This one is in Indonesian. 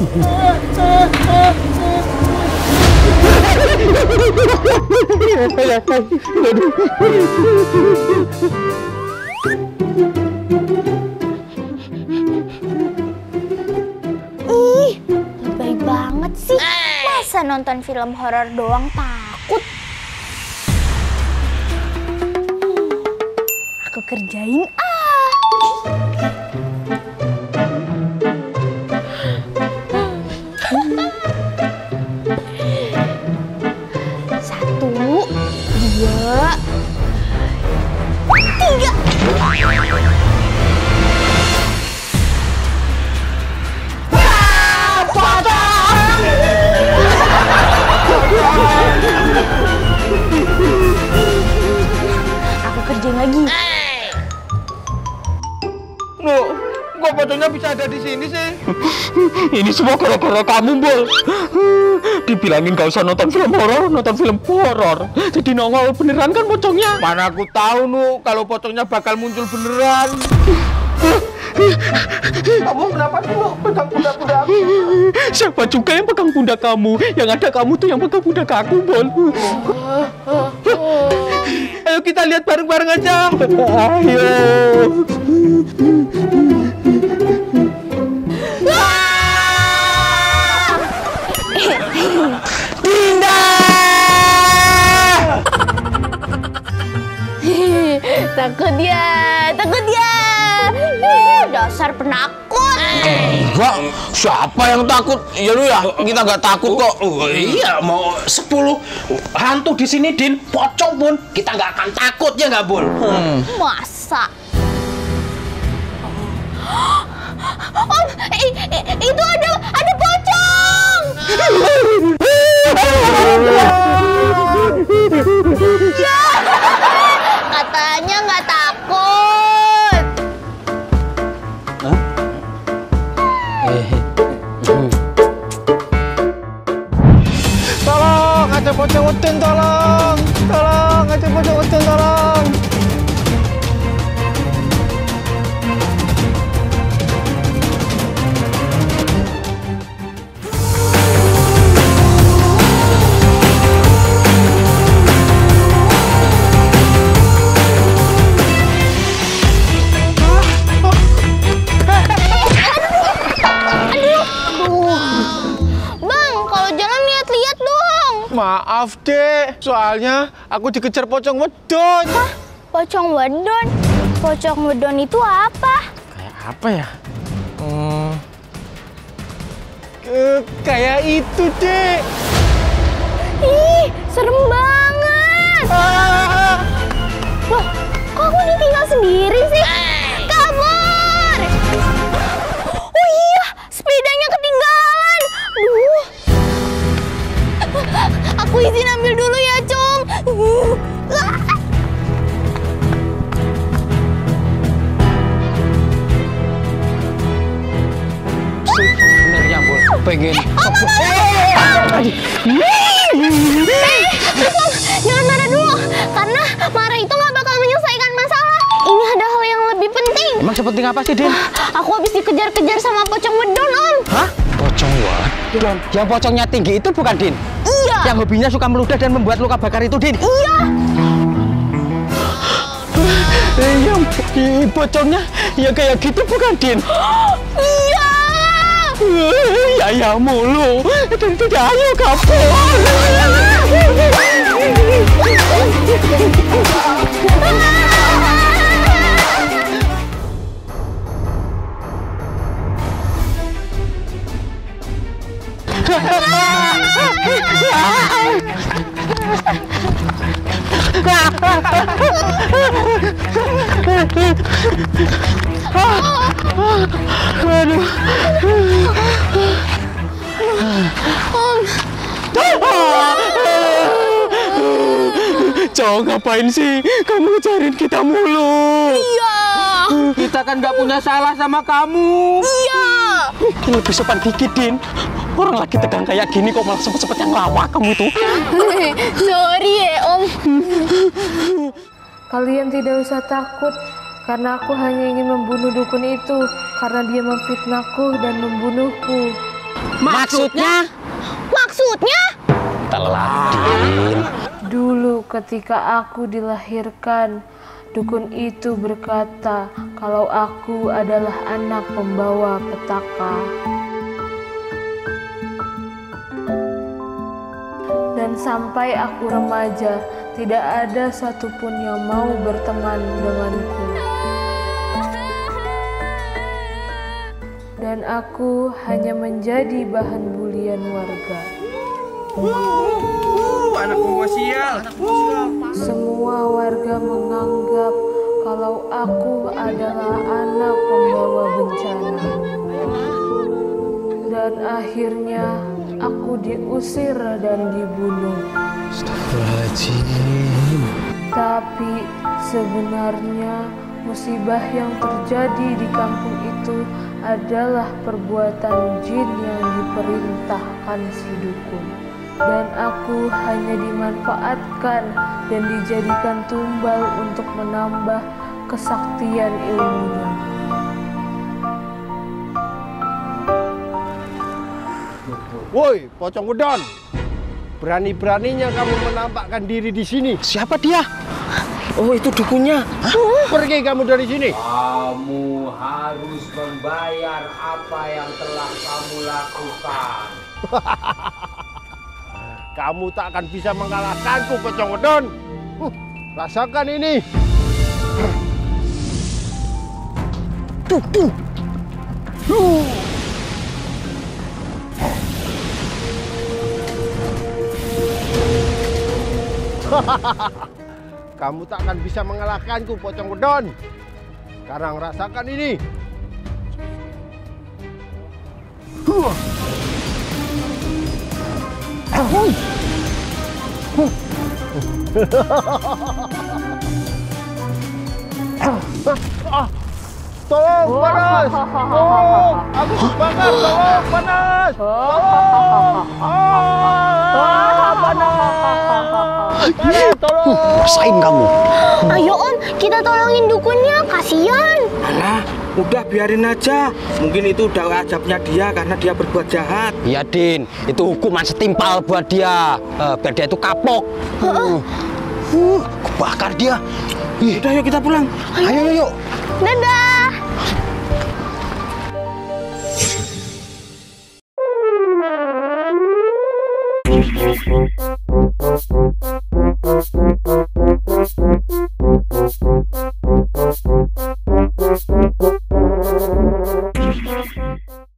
Ih, lebay banget sih. Masa nonton film horor doang takut? Aku kerjain Satu, dua, tiga. Aku kerjain lagi. Loh, kok pocongnya bisa ada di sini sih? Ini semua gara-gara kamu, Bol. Dibilangin gak usah nonton film horor. Jadi nongol beneran kan pocongnya? Mana aku tahu, Nu, kalau pocongnya bakal muncul beneran. Kamu kenapa sih, Nu? Pegang pundak-pundak aku? Siapa juga yang pegang pundak kamu? Yang ada kamu tuh yang pegang pundak aku, Bol. Ayo kita lihat bareng-bareng aja. Ayo. Dinda! Takut ya. Dasar penakut. Enggak, siapa yang takut? Ya lu ya, kita nggak takut kok. Iya, mau 10 hantu di sini, Din, pocong pun kita nggak akan takut, ya nggak, Bul? Masa? Om, itu ada pocong. Ya, katanya nggak takut. Tolong, ada pocong udin, tolong, ada pocong udin, tolong. Maaf, Dek. Soalnya aku dikejar pocong wedon. Hah? Pocong wedon? Pocong wedon itu apa? Kayak apa ya? Kayak itu, Dek. Ih, serem banget. Loh, kok aku ditinggal sendiri sih? Kabur! Oh iya, sepedanya ketinggalan. Duh. Aku izin ambil dulu ya, Cung. Sebenarnya, Bol, pengen. Jangan marah dulu, karena marah itu nggak bakal menyelesaikan masalah. Ini ada hal yang lebih penting. Emang sepenting apa sih, Din? Aku habis dikejar-kejar sama pocong wedon, Om. Hah? Pocong wedon? Yang pocongnya tinggi itu bukan, Din? Iya. Yang hobinya suka meludah dan membuat luka bakar itu, Din? Iya. Yang pocongnya ya kayak gitu bukan, Din? Iya. Ya mulu. Tidak, ayo kabur. Aduh. Cowok ngapain sih? Kamu ngejarin kita mulu. Iya. Kita kan nggak punya salah sama kamu. Iya. Lebih sopan dikit, Din. Orang lagi tegang kayak gini kok malah sempet-sempet yang ngelawak kamu tuh. Sorry ya, Om. Kalian tidak usah takut, karena aku hanya ingin membunuh dukun itu, karena dia memfitnahku dan membunuhku. Maksudnya? Maksudnya? Telat, Din. Dulu ketika aku dilahirkan, dukun itu berkata kalau aku adalah anak pembawa petaka. Dan sampai aku remaja, tidak ada satupun yang mau berteman denganku. Dan aku hanya menjadi bahan bulian warga. Anak pembawa sial. Semua warga menganggap kalau aku adalah anak pembawa bencana. Dan akhirnya aku diusir dan dibunuh. Astagfirullahaladzim. Tapi sebenarnya musibah yang terjadi di kampung itu adalah perbuatan jin yang diperintahkan si dukun. Dan aku hanya dimanfaatkan dan dijadikan tumbal untuk menambah kesaktian ilmunya. Woi, pocong udon. Berani-beraninya kamu menampakkan diri di sini. Siapa dia? Oh, itu dukunnya. Pergi kamu dari sini. Kamu harus membayar apa yang telah kamu lakukan. Kamu tak akan bisa mengalahkanku, pocong udon. Rasakan ini. Kamu tak akan bisa mengalahkanku, pocong udon. Sekarang rasakan ini. Tolong, panas! Tolong! Aku terbakar! Tolong, panas! Tolong! Panas! Tolong! Rasain kamu. Ayo Om, kita tolongin dukunnya, kasihan. Alah, udah biarin aja. Mungkin itu udah ajabnya dia karena dia berbuat jahat. Iya, Din. Itu hukuman setimpal buat dia. Biar dia itu kapok. Kebakar dia. Udah, yuk kita pulang. Ayo, yuk. Dadah.